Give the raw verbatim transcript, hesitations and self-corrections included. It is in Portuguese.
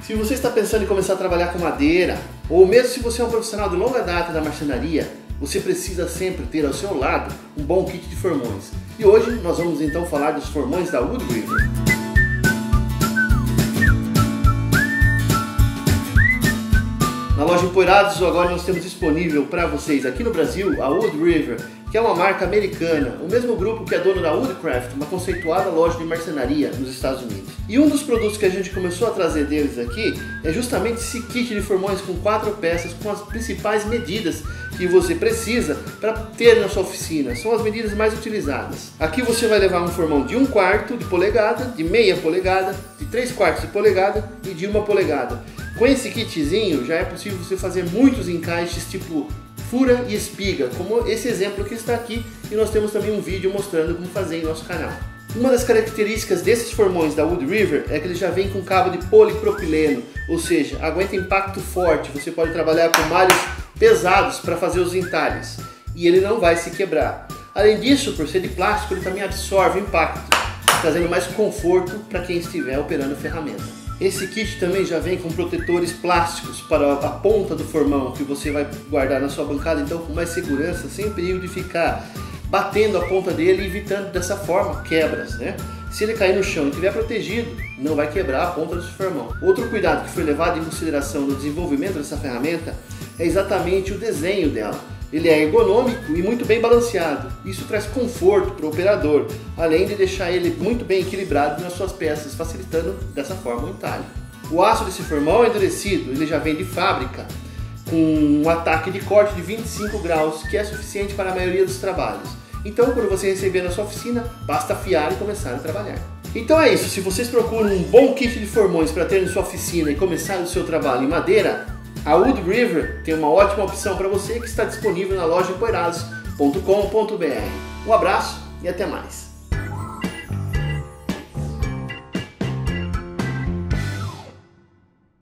Se você está pensando em começar a trabalhar com madeira, ou mesmo se você é um profissional de longa data da marcenaria, você precisa sempre ter ao seu lado um bom kit de formões. E hoje nós vamos então falar dos formões da Wood River. Na loja Empoeirados agora nós temos disponível para vocês aqui no Brasil a Wood River, que é uma marca americana, o mesmo grupo que é dono da Woodcraft, uma conceituada loja de marcenaria nos Estados Unidos. E um dos produtos que a gente começou a trazer deles aqui é justamente esse kit de formões com quatro peças com as principais medidas que você precisa para ter na sua oficina. São as medidas mais utilizadas. Aqui você vai levar um formão de um quarto de polegada, de meia polegada, de três quartos de polegada e de uma polegada. Com esse kitzinho já é possível você fazer muitos encaixes tipo fura e espiga, como esse exemplo que está aqui, e nós temos também um vídeo mostrando como fazer em nosso canal. Uma das características desses formões da Wood River é que ele já vem com cabo de polipropileno, ou seja, aguenta impacto forte, você pode trabalhar com malhos pesados para fazer os entalhes, e ele não vai se quebrar. Além disso, por ser de plástico, ele também absorve o impacto, trazendo mais conforto para quem estiver operando a ferramenta. Esse kit também já vem com protetores plásticos para a ponta do formão que você vai guardar na sua bancada, então com mais segurança, sem perigo de ficar batendo a ponta dele e evitando dessa forma quebras, né? Se ele cair no chão e estiver protegido, não vai quebrar a ponta do seu formão. Outro cuidado que foi levado em consideração no desenvolvimento dessa ferramenta é exatamente o desenho dela. Ele é ergonômico e muito bem balanceado. Isso traz conforto para o operador, além de deixar ele muito bem equilibrado nas suas peças, facilitando dessa forma o entalhe. O aço desse formão é endurecido, ele já vem de fábrica, com um ataque de corte de vinte e cinco graus, que é suficiente para a maioria dos trabalhos. Então, quando você receber na sua oficina, basta afiar e começar a trabalhar. Então é isso, se vocês procuram um bom kit de formões para ter na sua oficina e começar o seu trabalho em madeira, a Wood River tem uma ótima opção para você que está disponível na loja empoeirados ponto com ponto br. Um abraço e até mais!